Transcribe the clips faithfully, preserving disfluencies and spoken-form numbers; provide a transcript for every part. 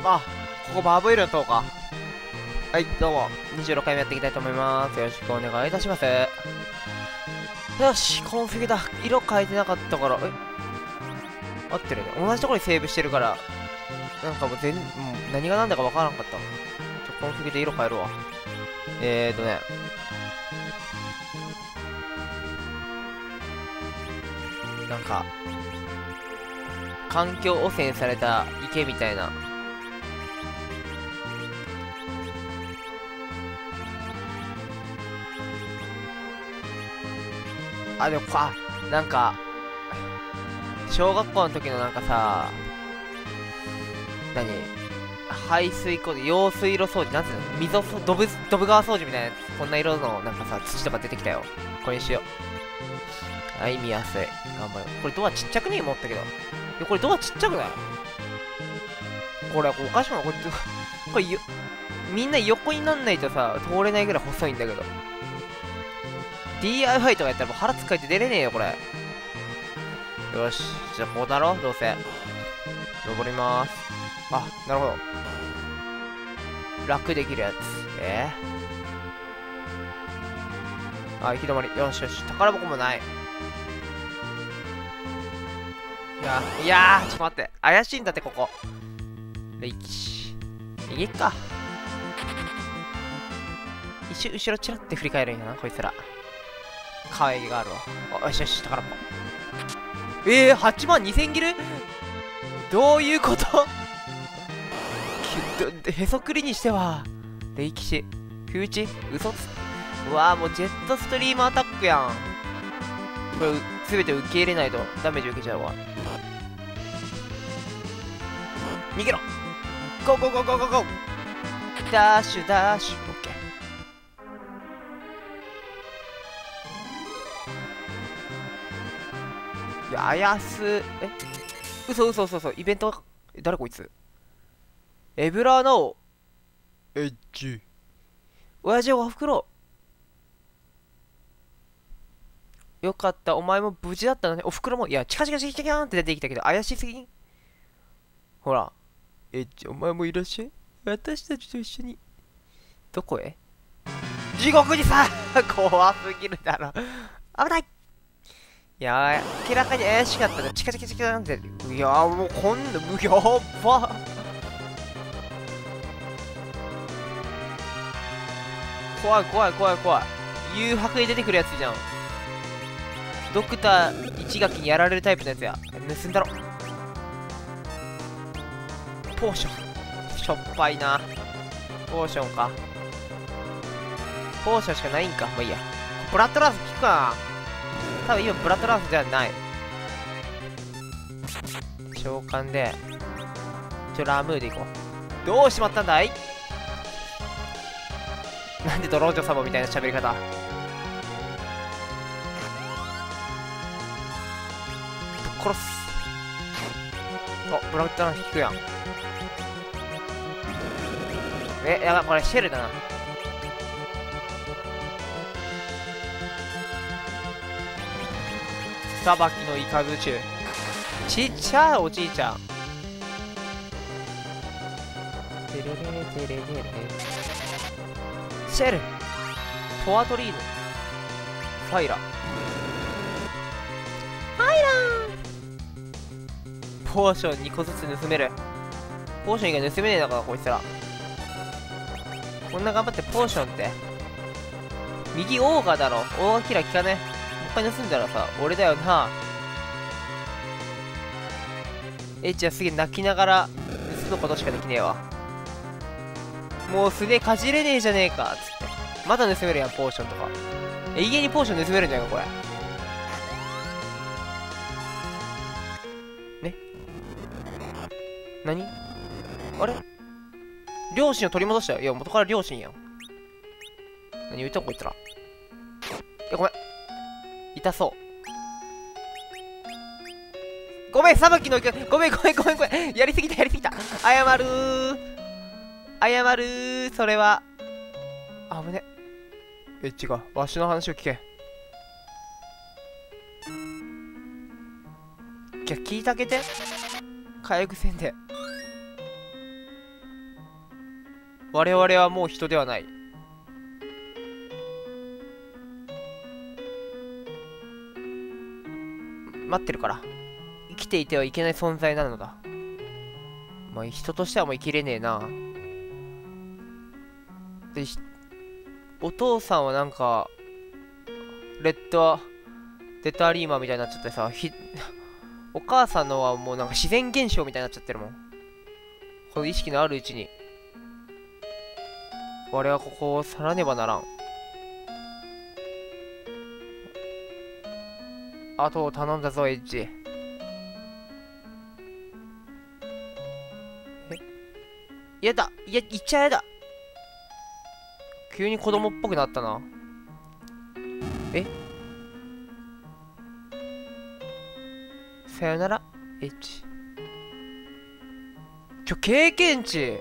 あ、ここバーブエルの塔か。はい、どうも。にじゅうろっかいめやっていきたいと思います。よろしくお願いいたします。よし、コンフィグだ。色変えてなかったから、え合ってるね。同じところにセーブしてるから、なんかもう全、もう何が何だかわからんかった。ちょ、コンフィグで色変えるわ。えーとね。なんか、環境汚染された池みたいな。あ、でも、あ、なんか、小学校の時のなんかさ、何排水溝で用水路掃除、なんつうの溝そ、ドブ、ドブ川掃除みたいなやつ。こんな色のなんかさ、土とか出てきたよ。これにしよう。はい、見やすい。頑張る。これドアちっちゃくねえ思ったけど。いや、これドアちっちゃくないこれ、おかしくないこれ、これよ、みんな横になんないとさ、通れないぐらい細いんだけど。ディーアイワイ とかやったらもう腹つっかえて出れねえよ、これ。よし。じゃあ、こうだろどうせ。登りまーす。あ、なるほど。楽できるやつ。えー、あ、行き止まり。よしよし。宝箱もない。いや、いやー、ちょっと待って。怪しいんだって、ここ。レイキシ。逃げっか。一瞬後ろチラって振り返るんやな、こいつら。可愛げがあるわ。およしよし、宝箱。えー、はちまんにせんギルどういうことへそくりにしては、レイキシ、フーチ、嘘つ。うわぁ、もうジェットストリームアタックやん。これ、すべて受け入れないとダメージ受けちゃうわ。逃げろゴーゴーゴーゴーゴーゴーダッシュダッシュ。オッケー。いや、あやす。え嘘嘘嘘嘘。イベント、誰こいつエブラーナオ。エッチ。親父おふくろ。よかった。お前も無事だったのね。おふくろも。いや、チカチカチカチカーンって出てきたけど、怪しすぎんほら。エッチ、お前もいらっしゃい。私たちと一緒に。どこへ地獄にさ怖すぎるだろ。危ない。いやー、明らかに怪しかったね。チカチカチカなんて。いやー、もうこんな、やっば。怖い怖い怖い怖い。誘白で出てくるやつじゃん。ドクター一垣にやられるタイプのやつや。盗んだろ。ポーション。しょっぱいな。ポーションか。ポーションしかないんか。まあいいや。ブラッドランス効くかな。多分今ブラッドランスじゃない。召喚で。ちょ、ラムーでいこう。どうしまったんだいなんでドロージョ様みたいな喋り方。殺す。お、ブラッドランス効くやん。え、やばい、これシェルだな。さばきのイカズ中。ちっちゃいおじいちゃん。テレレテレレレ。シェル。トアトリーヌ。ファイラ。ファイラー。ポーションにこずつ盗める。ポーション以外盗めねえのかな、こいつら。こんな頑張ってポーションって。右オーガだろ。オーガキラー効かね。もう一回盗んだらさ、俺だよな。エッチはすげえ泣きながら盗むことしかできねえわ。もうすげえかじれねえじゃねえか。つって。まだ盗めるやん、ポーションとか。永遠にポーション盗めるんじゃないか、これ。ね。何あれ両親を取り戻したよ。いや、元から両親やん。何言ったこいつら。いや、ごめん。痛そう。ごめん、さばきの、ごめん、ごめん、ごめん、ごめん。やりすぎた、やりすぎた。謝るー。謝るー。それは。あぶね。え、違う。わしの話を聞け。じゃ、聞いてあげて。回復せんで。 我々はもう人ではない。待ってるから。生きていてはいけない存在なのだ。まあ人としてはもう生きれねえな。で、お父さんはなんかレッドデッドアリーマーみたいになっちゃってさ、ひお母さんのはもうなんか自然現象みたいになっちゃってるもん。この意識のあるうちに我はここを去らねばならん。あとを頼んだぞエッジ。え、やだ、いや、言っちゃやだ。急に子供っぽくなったな。え、さよならエッジ。ちょ、経験値。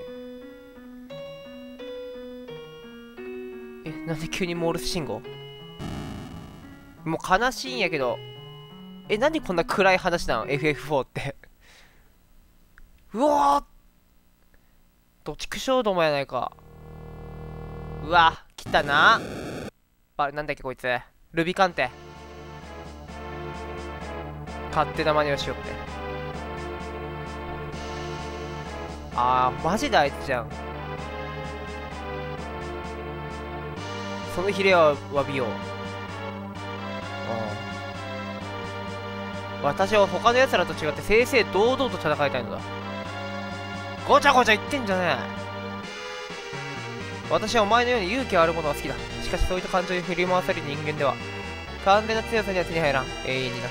え、なんで急にモールス信号。もう悲しいんやけど。え、なんでこんな暗い話なの エフエフフォー って。うわー、どちくしょうどもやないか。うわ、来たな。あれ、なんだっけこいつ。ルビカンテ。勝手な真似をしよって。あー、マジであいつじゃん。そのヒレは詫びよう。私は他の奴らと違って正々堂々と戦いたいのだ。ごちゃごちゃ言ってんじゃねえ。私はお前のように勇気あるものが好きだ。しかしそういった感情に振り回される人間では完全な強さには手に入らん。永遠にな。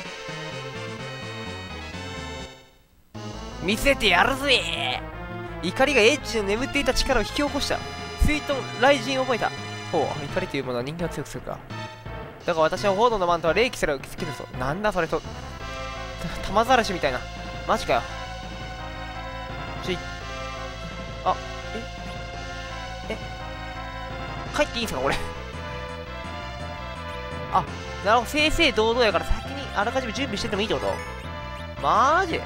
見せてやるぜ。怒りがエッジの眠っていた力を引き起こした。水遁雷神を覚えた。ほう、怒りというものは人間を強くするか。だが私は炎のマントは霊気すら受け付けるぞ。なんだそれと玉ざらしみたいな。マジかよ。ちょい、あ、ええ帰っていいんすかこれ。あ、なるほど、正々堂々やから先にあらかじめ準備しててもいいってこと。マジ。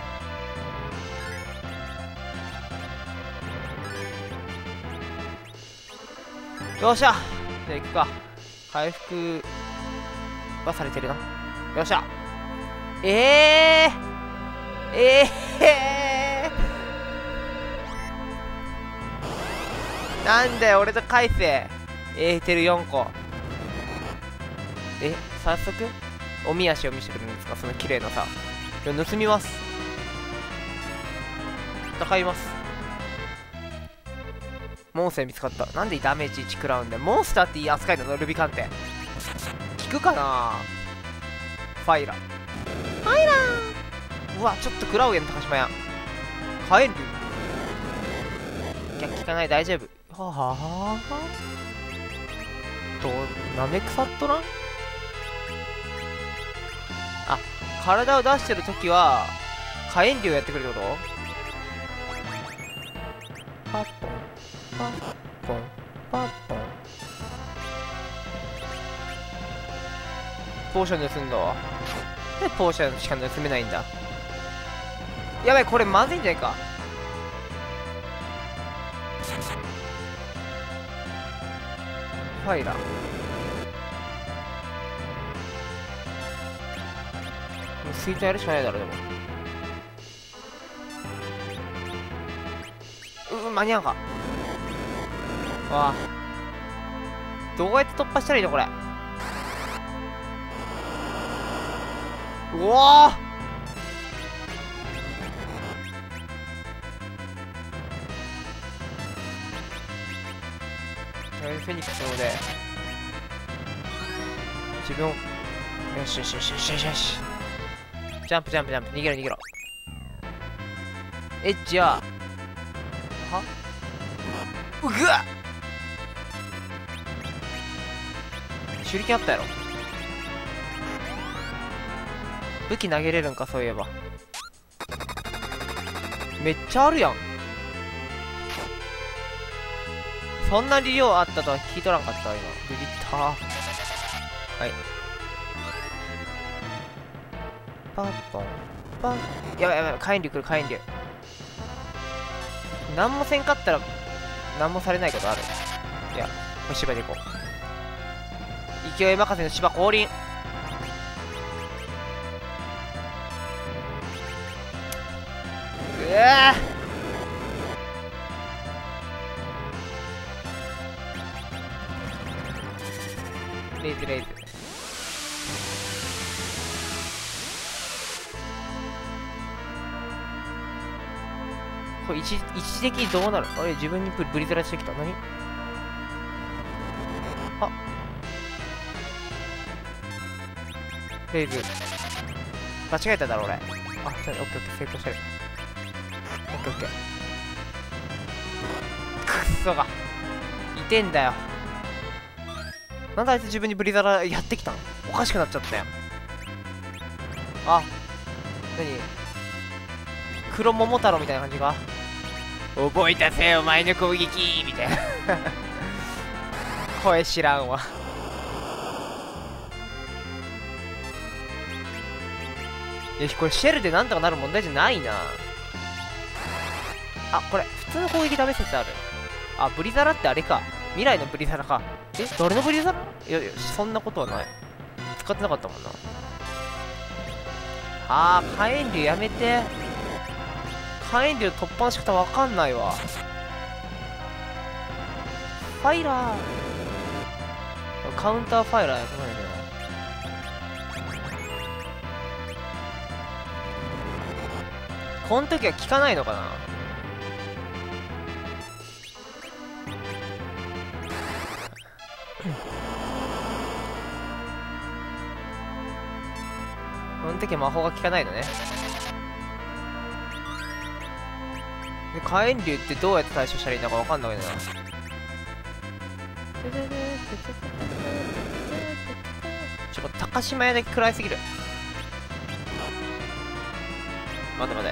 よっしゃ、じゃあ行くか。回復はされてるな。よっしゃ。ええー、ええー、なんだよ俺と返せ。エーテルよんこ。え、早速おみ足を見せてくれるんですか、その綺麗なさ。盗みます。戦います。モンスター見つかった。なんでダメージいち食らうんだよ。モンスターっていい扱いなのルビカンテ。効くかな。ファイラファイラー。うわ、ちょっと食らうやん高島屋。火炎竜。逆効かない、大丈夫。はははとなめ腐っとらん。あ、体を出してるときは火炎竜やってくれるってこと。パッポンパッポンパッポン。ポーション盗んだわ。なんでポーションしか盗めないんだ。やばい、これまずいんじゃないか。ファイラー。もうスイートやるしかないだろ。でもうう間に合うか。わあ、どうやって突破したらいいのこれ。うわー、フェニックスので自分を、よしよしよしよしよしよし、ジャンプジャンプジャンプ、逃げろ逃げろ。エッジははうぐわっ、手裏剣あったやろ。武器投げれるんか、そういえば。めっちゃあるやん。そんなに量あったとは聞いとらんかったわ今。ビビった。はい。パンポンパン。やばいやばい、火炎竜来る火炎竜。なんもせんかったら何もされないことある？いや、これ芝でいこう。勢い任せの芝降臨。うわーレイズレイズ。これ一一時的にどうなる？あれ自分にブブリザラしてきた。何？あレイズ間違えただろ俺。あ、じゃあオッケーオッケー成功してる。オッケーオッケー。くっそがいてんだよ。なんであいつ自分にブリザラやってきたの？おかしくなっちゃったよ。あ、何？黒桃太郎みたいな感じか？覚えたぜお前の攻撃みたいな声知らんわ。よし、これシェルでなんとかなる問題じゃないな。あ、これ普通の攻撃ダメ説ある。あ、ブリザラってあれか、未来のブリザラか。え、誰のブリザラ？いやいや、そんなことはない。使ってなかったもんな。あー、火炎竜やめて。火炎竜突破の仕方わかんないわ。ファイラーカウンターファイラーやってないね。この時は効かないのかな。この時は魔法が効かないのね。で火炎竜ってどうやって対処したらいいのかわかんないけどな。ちょっと高島屋だけ食らいすぎる。待て待て、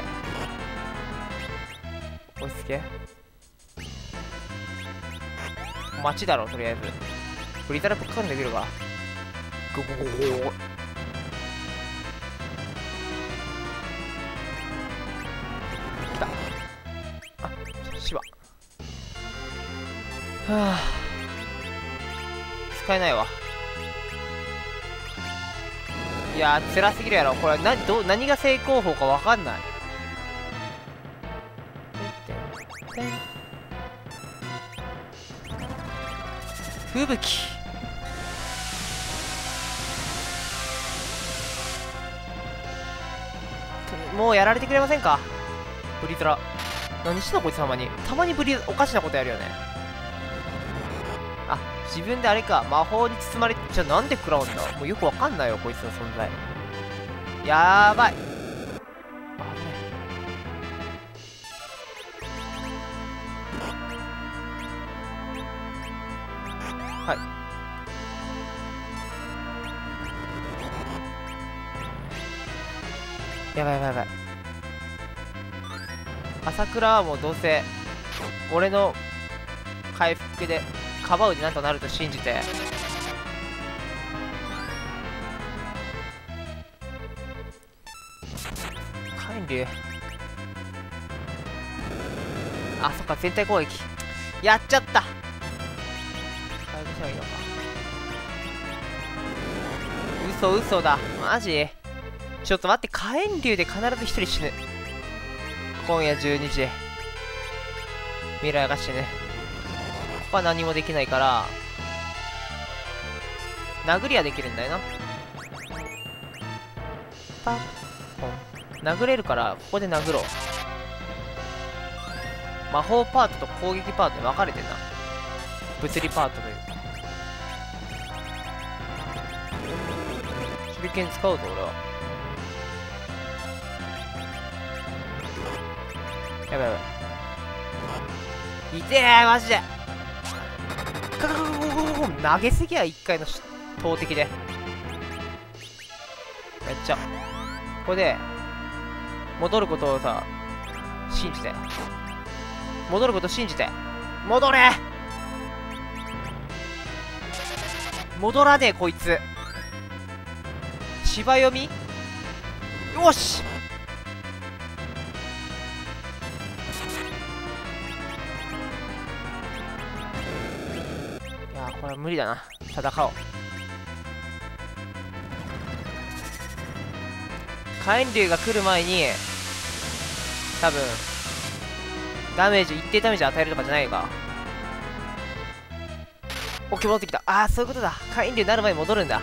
落ち着け。待ちだろとりあえず。ブリザラぶっかんでみるか。ゴゴゴゴゴ。来た。あ、芝。はあ、使えないわ。いやー辛すぎるやろこれ。など何が成功法かわかんない。吹雪。もうやられてくれませんかブリザラ。何してんのこいつ。たまにたまにブリおかしなことやるよね。あ、自分であれか、魔法に包まれ。じゃあなんで食らうんだ。もうよくわかんないよこいつの存在。やーばい。はい。やばいやばいやばい。朝倉はもうどうせ俺の回復でカバウになんとなると信じて。火炎竜。あ、そっか全体攻撃やっちゃった。回復したらいいのか。嘘嘘だマジ。ちょっと待って、火炎竜で必ず一人死ぬ。今夜じゅうにじ未来が死ぬ。ここは何もできないから殴りはできるんだよな。パッポン殴れるからここで殴ろう。魔法パートと攻撃パートに分かれてんな。物理パートというか。手裏剣使うぞ俺は。やばいやばい。痛えマジで。カカカカカカカ投げすぎや一回の投擲で。めっちゃここで戻ることをさ信じて。戻ること信じて。戻れ。戻らねえこいつ。芝読み。よし。 これは無理だな。戦おう。火炎竜が来る前に多分ダメージ一定ダメージ与えるとかじゃないか。オッケー、戻ってきた。ああ、そういうことだ。火炎竜になる前に戻るんだ。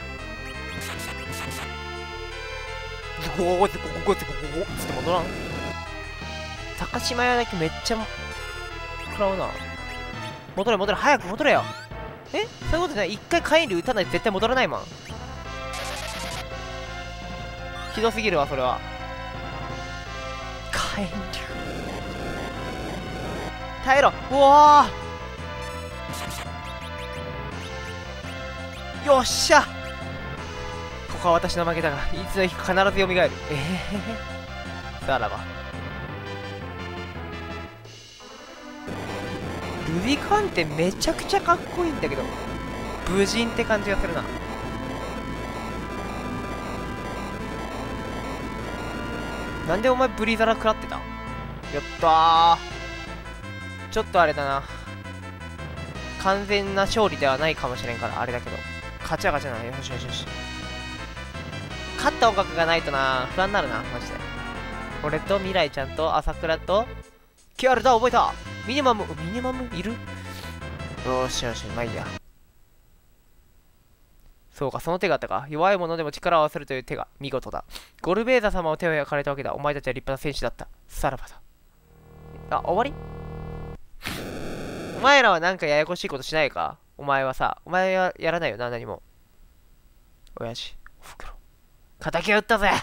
ゴーゴーってゴーゴーってゴーゴーって戻らん。高島屋だけめっちゃ食らうな。戻れ戻れ、早く戻れよ。え、そういうことじゃない。一回火炎竜打たないと絶対戻らないもん。ひどすぎるわそれは。火炎竜耐えろ。うわー、よっしゃ。ここは私の負けだが、いつの日か必ず蘇る。ええー、さらば。ルビカンってめちゃくちゃかっこいいんだけど、武人って感じがするな。なんでお前ブリザラ食らってた？やったー。ちょっとあれだな、完全な勝利ではないかもしれんからあれだけど、勝ちは勝ちな。よしよしよし。勝った音楽がないとな、不安になるなマジで。俺と未来ちゃんと朝倉とキアルだ。覚えた。ミニマム、ミニマムいる？よしよし、まあいいや。そうか、その手があったか。弱い者でも力を合わせるという手が見事だ。ゴルベーザ様を手を焼かれたわけだ。お前たちは立派な戦士だった。さらばだ。あ、終わり？お前らはなんかややこしいことしないか？お前はさ、お前はやらないよな、何も。親父、おふくろ。敵を撃ったぜ！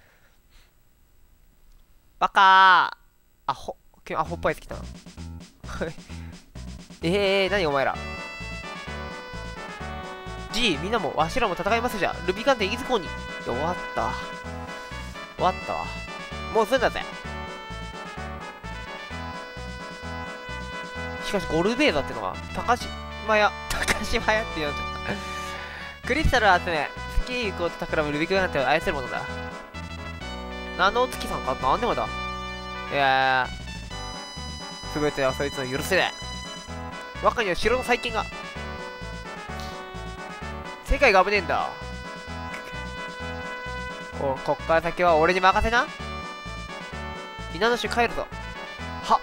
バカー。アホ、アホっぽいやつ来たな。えー、何お前ら。G、みんなもわしらも戦いますじゃ。ルビカンテいずこに。終わった。終わったわ。もう済んだぜ。しかしゴルベーザってのは高島屋高島屋って呼んじゃったクリスタルを集め月へ行こうと企むルビカンテを愛するものだ。ナノ月さんかなんでもだ。いやー、全てはそいつの許せない。若には城の再建が。世界が危ねえんだ。お、こっから先は俺に任せな。皆の衆帰るぞ。はっ、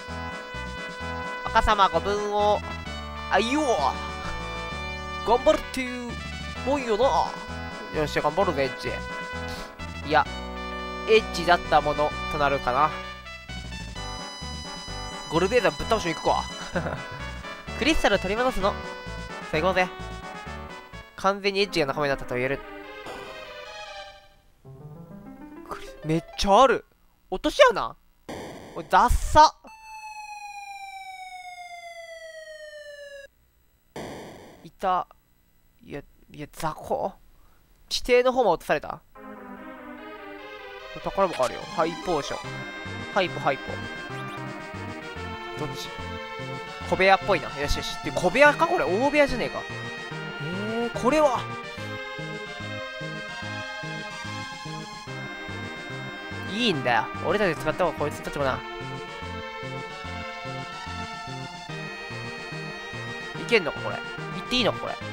赤様ご分をあいよう。頑張るっていうもんよな。よっしゃ、頑張るぜエッジ。いや、エッジだったものとなるかな。ゴルベーザぶっ倒しに行くか。クリスタルを取り戻すの。さあ行こうぜ。完全にエッジが仲間になったと言える。めっちゃある。落とし穴？おい、ダッサ。いた。いや、いや、雑魚。地底の方も落とされた。宝箱あるよ。ハイポーション。ハイポ、ハイポ。どっち？小部屋っぽいな。よしよし。で、小部屋かこれ？大部屋じゃねえか。えー、これはいいんだよ。俺たち使った方がこいつたちもな。いけんのかこれ。行っていいのかこれ。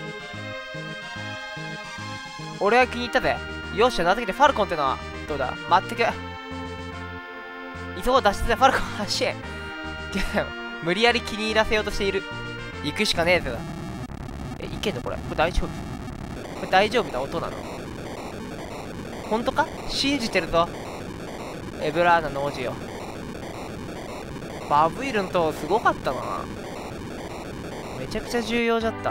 俺は気に入ったぜ。よっしゃ、名付けてファルコンってのはどうだ。待ってく。急ごう脱出でファルコン走れ。無理やり気に入らせようとしている。行くしかねえぜ。え、いけんのこれ。これ大丈夫？これ大丈夫な音なの？本当か？信じてるぞ。エブラーナの王子よ。バブイルの塔すごかったな。めちゃくちゃ重要じゃった。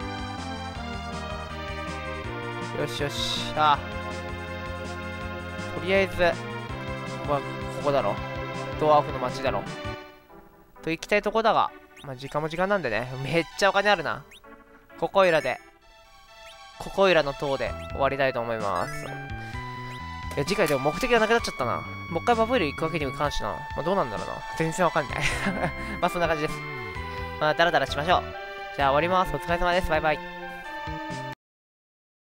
よしよし。ああ、とりあえずここはここだろ。ドワーフの町だろと行きたいとこだが、まあ時間も時間なんでね。めっちゃお金あるな。ここいらでここいらの塔で終わりたいと思います。いや、次回でも目的がなくなっちゃったな。もう一回バブイル行くわけにもいかんしな。まあ、どうなんだろうな。全然わかんない。まあ、そんな感じです。まあ、ダラダラしましょう。じゃあ、終わります。お疲れ様です。バイバイ。